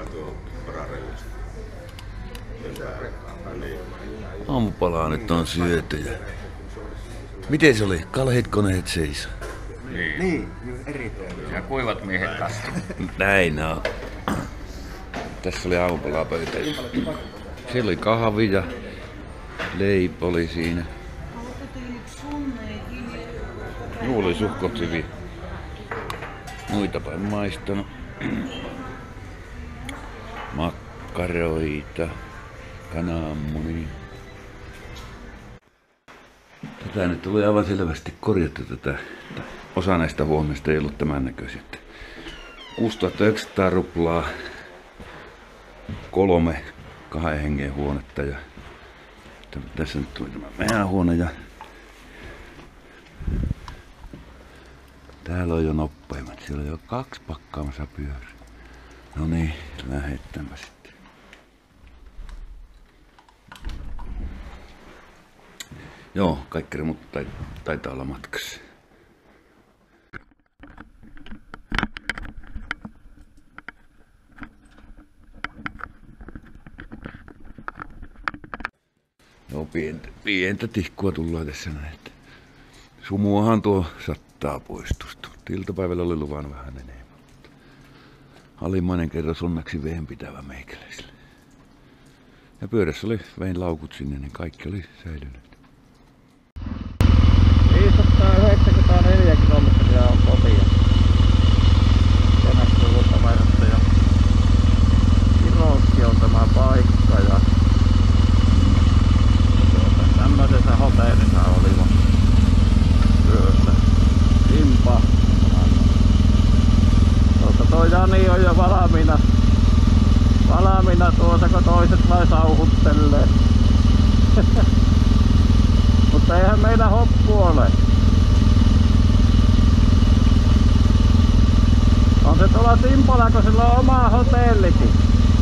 tuo vararellista. Aamupalaa nyt on syöty ja... Miten se oli? Kalheet koneet seis. Niin, erittäin. Ja kuivat miehet kanssa. Näin on. Tässä oli aamupalaa pöytä. Siellä oli kahvi ja leipä oli siinä. Juu, oli suhkot hyvin. Muitapa en maistanut. Makkaroita, kananmunia. Tätä nyt tuli aivan selvästi korjattu tätä. Osa näistä huoneista ei ollut tämän näköisiä. 6900 ruplaa, 3 2 hengen huonetta ja tässä nyt tuli tämä meidän huone ja täällä on jo nopeimmat. Siellä on jo 2 pakkaamassa pyörää. No niin, lähettämä sitten. Joo, kaikki remut taitaa olla matkassa. Joo, pientä tihkua tullaan tässä näin. Sumuahan tuo sattaa poistusta. Iltapäivällä oli luvannut vähän enemmän. Alimmainen kerros onneksi veen pitävä meikäläisille. Ja pyörässä oli vein laukut sinne, niin kaikki oli säilynyt. 594 kilometriä on kotia. Kenästä luottamäärät ja Iroski on tämä paikka ja tämmöisessä hotellissa olimme yössä. Impa. Tuo Jani on jo valmiina tuossa, kun toiset vai sauhuttelee. Mutta eihän meillä hoppu ole. On se tuolla Simpala, kun sillä on oma hotellikin.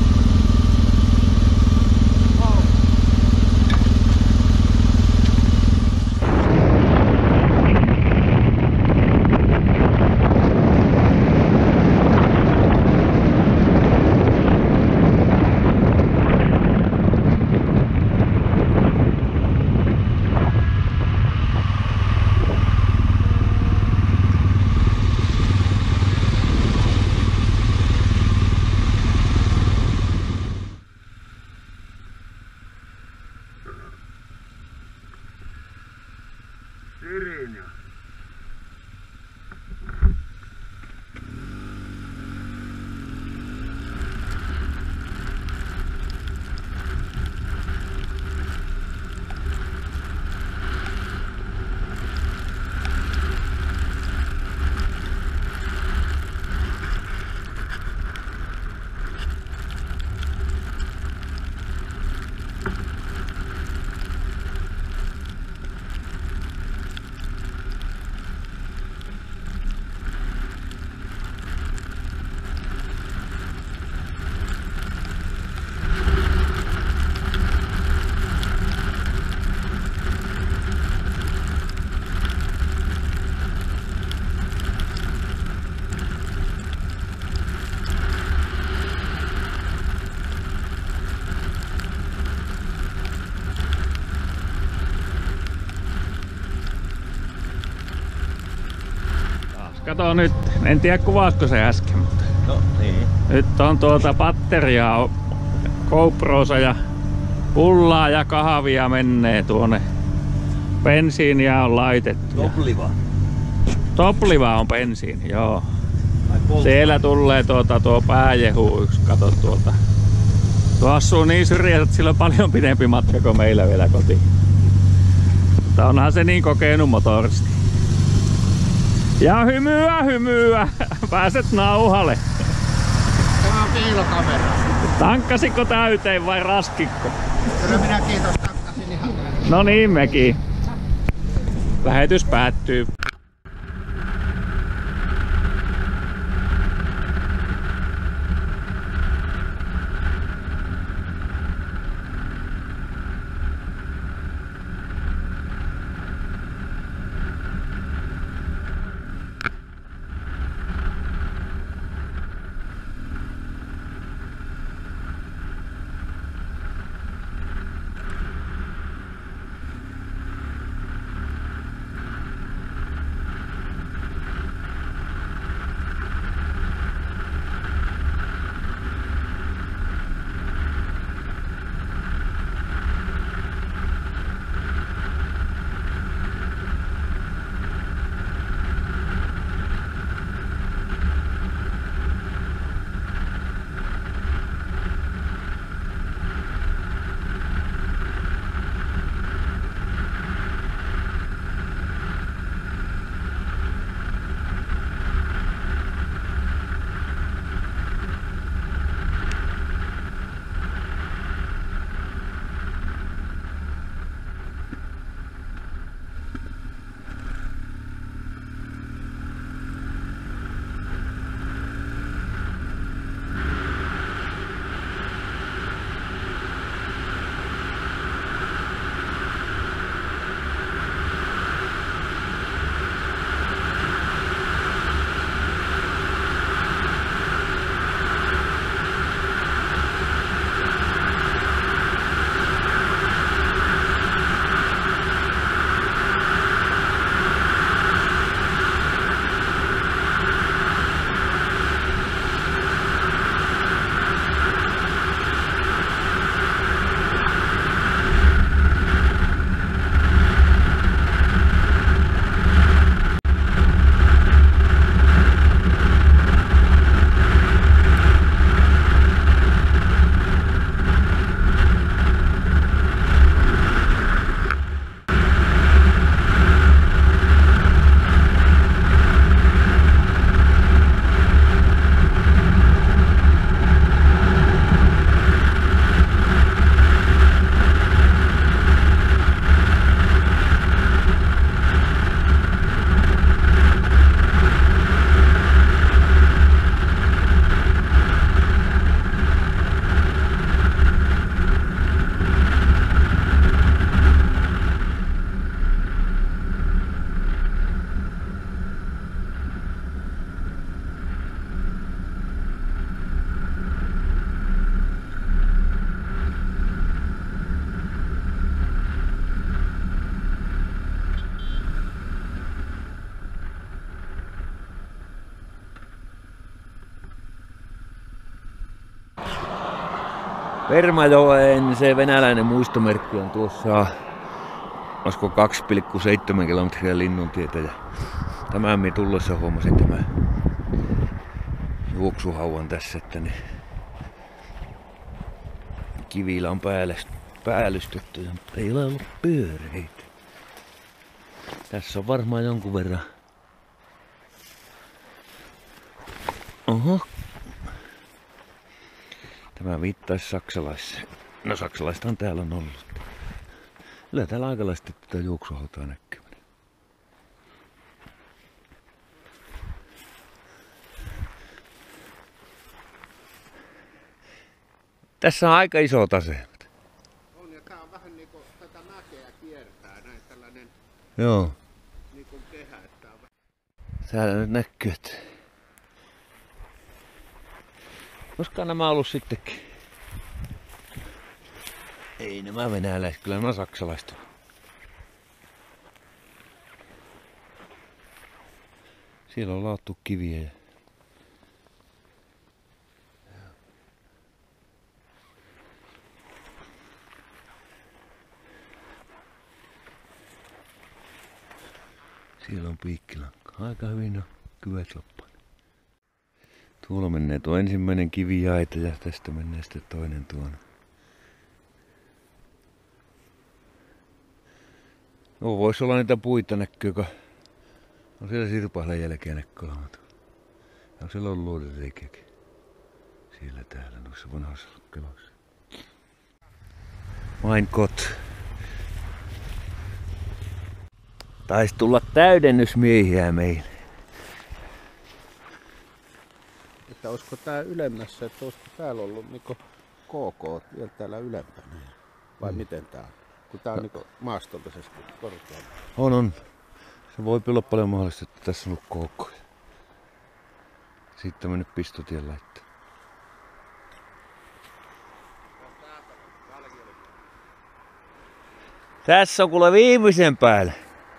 Kato nyt, en tiedä kuvasko se äsken, mutta No niin. nyt on patteriaa GoProssa ja pullaa ja kahvia menee tuonne. Bensiiniä on laitettu. Topliva. Topliva on bensiini, joo. Siellä tulee tuo pääjehu yksi, kato tuolta. Tuo asuu niin syrjässä, että sillä on paljon pidempi matka kuin meillä vielä kotiin. Mutta onhan se niin kokenut motoristi. Ja hymyä, pääset nauhalle. Tämä on piilokamera. Tankkasitko täyteen vai raskikko? Kyllä minä kiitos tankkasin ihan täyteen. No niin, mekin. Lähetys päättyy. Vermajoen se venäläinen muistomerkki on tuossa, olisiko 2,7 kilometriä Linnuntietä. Ja tämän minä tullessa huomasin tämän juoksuhauan tässä, että ne kivillä on päällystetty, mutta ei ole ollut pyöreitä. Tässä on varmaan jonkun verran. Oho. Tämä viittaisi saksalaiseen. No saksalaistahan täällä on ollut. Kyllä täällä aikalaisesti tätä juoksuhautaa näkyy. Tässä on aika iso tase. On, ja tää on vähän niinku tätä mäkeä kiertää, näin tällainen Joo. niinku kehä, että on Täällä nyt näkyy, että koskaan nämä ollut sittenkin. Ei nämä venäläiset, kyllä nämä saksalaiset on. Siellä on laattu kiviä. Ja siellä on piikkilankka. Aika hyvin on kyvet loppuun. Tuolla menee tuo ensimmäinen kivijaita ja tästä menee sitten toinen tuonne. No voisi olla niitä puita näkyykö. On siellä sirpahden jälkeen näkyy. Ja siellä on luodereikiäkin. Siellä täällä noissa vanhoissa keloissa. Mein Gott. Taisi tulla täydennysmiehiä meille. että olisiko tää ylemmässä, että olisiko täällä ollut niinku KK vielä täällä ylempänä. Vai miten tää on? Kun tää on niinku maastoltaisesti korkealla. On. Se voi olla paljon mahdollista, että tässä on ollut KK. Sitten on mennyt pistotien laittaa. Tässä on kuule viimeisen päällä.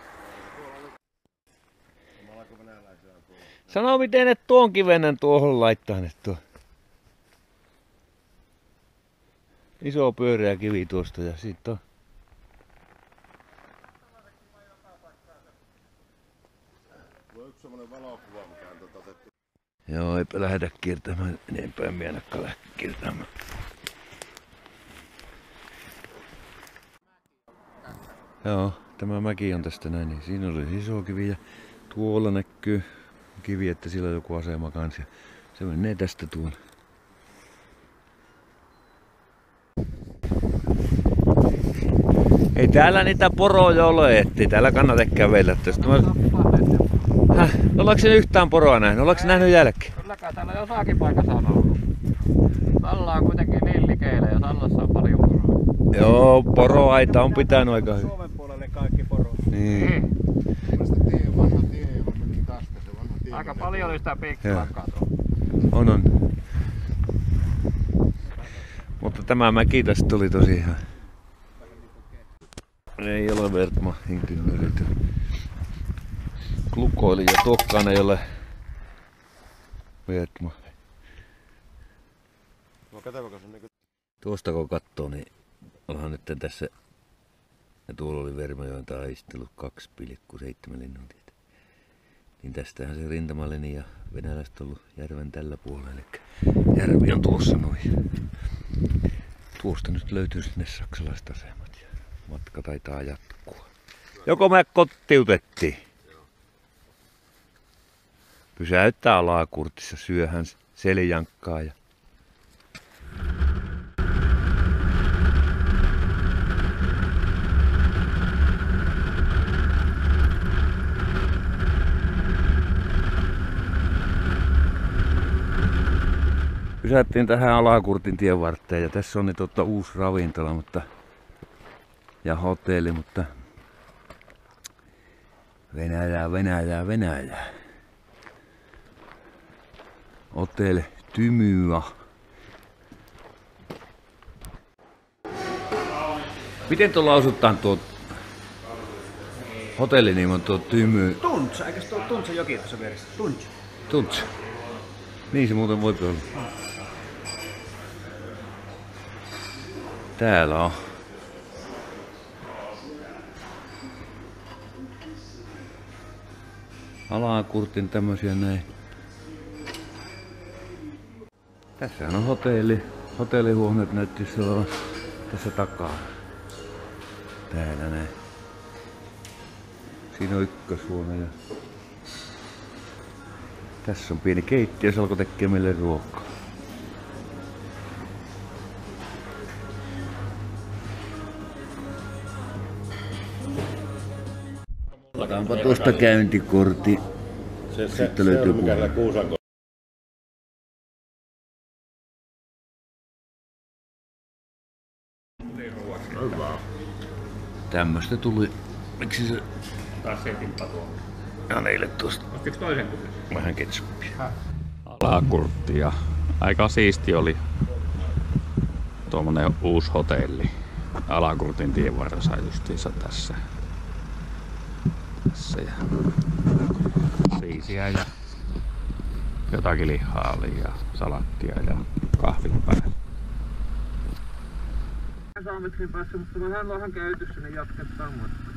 Sano miten ne tuon kivenen tuohon laittaa ne tuo. Iso pyöreä kivi tuosta ja siitä on. Joo, eipä lähdetä kiertämään enempää, minä ainakaan lähde kiertämään. Joo, tämä mäki on tästä näin, niin siinä oli iso kivi ja tuolla näkyy kivi, että sillä on joku asema kanssa. Se menee tästä tuolla. Ei täällä niitä poroja ole, ettei täällä kannata kävellä tästä. Ollaanko se yhtään poroa nähnyt? Ollaanko se nähnyt jälkeen? Kylläkään täällä jossakin paikassa on ollut. Salla on kuitenkin lillikeillä ja Sallassa on paljon poroa. Joo, poroaita on pitänyt aika hyvin. Suomen puolelle kaikki poro. Niin. Vanha tie, jolla meni tästä se vanha tie. Aika paljon oli sitä piikkilankaa tuolla. On. Mutta tämä mäki tästä tuli tosiaan. Ei ole Wertma insinöörit. Glukoili ja tokkaan ei ole Wertma. No katsotaanko se niinku... Tuosta kun katsoo, niin onhan nyt tässä, ja tuolla oli Vermajoen taistelu 2,7 Linnuntietä. Niin tästähän se rintamalinja venäläiset on ollut järven tällä puolella, eli järvi on tuossa noin. Tuosta nyt löytyy sinne saksalaiset asemat ja matka taitaa jatkua. Joko me kotiutettiin? Pysäyttää alakurtissa, syöhän seljankkaa ja pysähtiin tähän Alakurtin tien varteen ja tässä on nyt uusi ravintola ja hotelli, mutta Venäjää. Hotel Tymyä. Miten tuo lausutaan tuo hotellinimi on tuo Tymy? Tunts, eikä se ole Tuntsa joki tuossa vieressä? Tunts. Niin se muuten voi olla. Täällä on Alakurtin tämmösiä näin. Tässähän on hotelli. Hotellihuoneet näyttäisi olevan tässä takaa. Täällä näin. Siinä on ykköshuone ja tässä on pieni keittiö, se alkoi tekee meille ruokaa. Otanpa tuosta käyntikortti. Sitten löytyy puhelin. Tämmöstä tuli. Miksi se? Taas setin patua. Ja neille tuosta. Ostitko toisen kutin? Vähän ketsuppia. Alakurtti ja aika siisti oli tuommoinen uusi hotelli. Alakurtin tien varressa justiinsa tässä. Tässä ja riisiä ja jotakin lihaa oli ja salattia ja kahvit päällä. 100 metrin päässä, mutta vähän ollaan käytössä, niin jatketaan matkaa.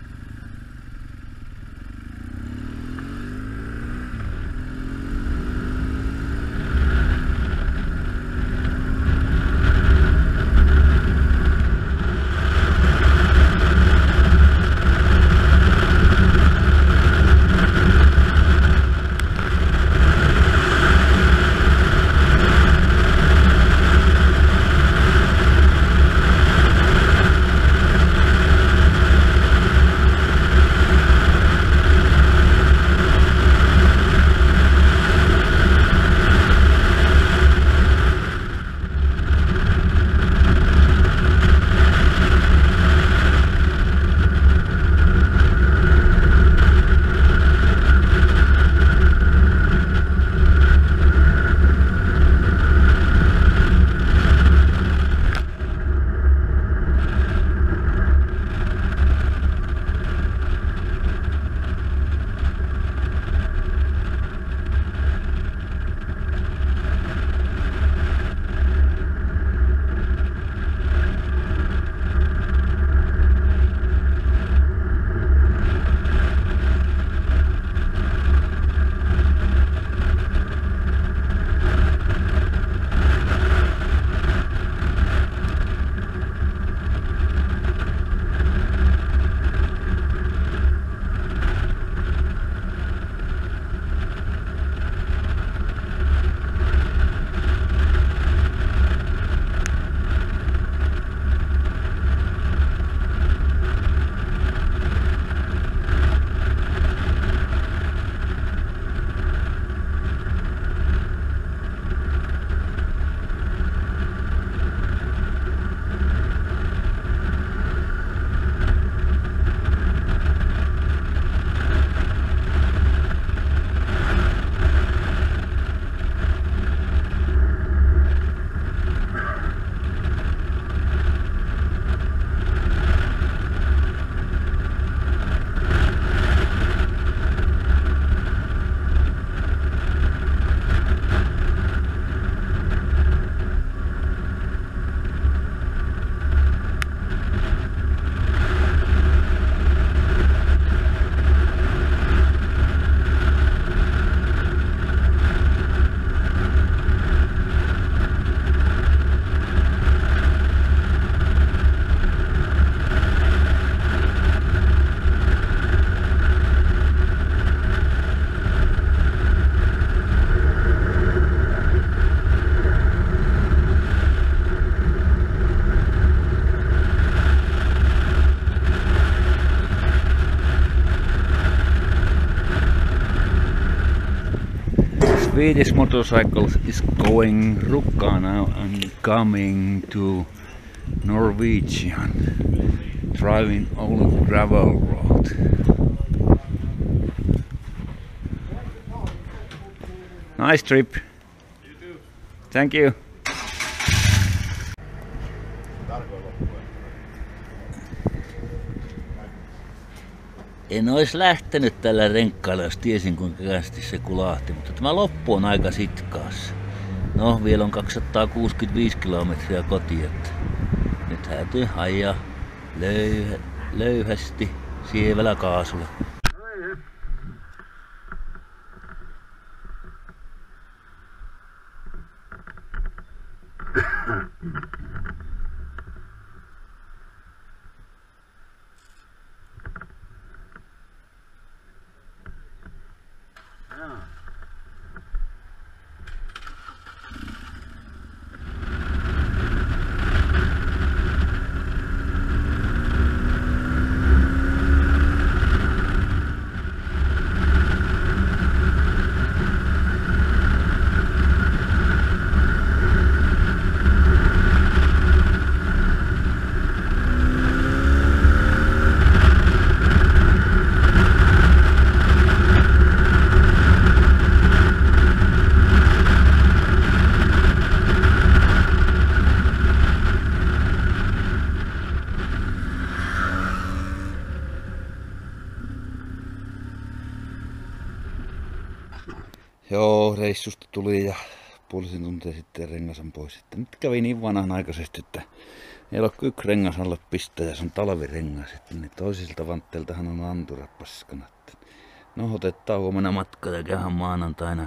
Swedish motorcycles is going Rukka now and coming to Norwegian, driving on gravel road. Nice trip. You too. Thank you. En olisi lähtenyt tällä renkkailla, jos tiesin kuinka kästi se kulahti, mutta tämä loppu on aika sitkaassa. No, vielä on 265 kilometriä kotiin, että nyt täytyy ajaa löyhästi sievällä kaasulla. Joo, reissusta tuli ja puolisen tuntia sitten rengasan pois. Sitten nyt kävi niin vanhanaikaisesti, että ei ole yksi rengas alle pistää ja se on talvirengas. Niin toisilta vantteiltahan on anturapaskanat. No otetaan huomenna matka ja käydään maanantaina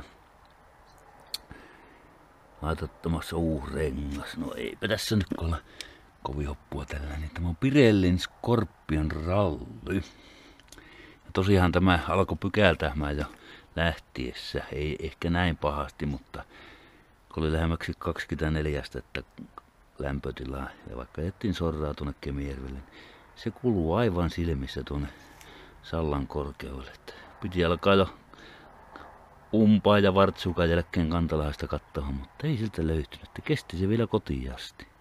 laitattomassa uusi rengas. No eipä tässä nyt olla kovin hoppua tällä. Niin tämä on Pirellin Scorpion Rally. Ja tosiaan tämä alkoi pykältämään jo lähtiessä. Ei ehkä näin pahasti, mutta kun oli lähemmäksi 24 astetta lämpötilaa ja vaikka jättiin sorraa tuonne Kemijärvelle, niin se kuluu aivan silmissä tuonne Sallan korkeudelle. Piti alkaa jo umpaa ja vartsukan jälkeen Kantalaista katsoa, mutta ei siltä löytynyt. Kesti se vielä kotiin asti.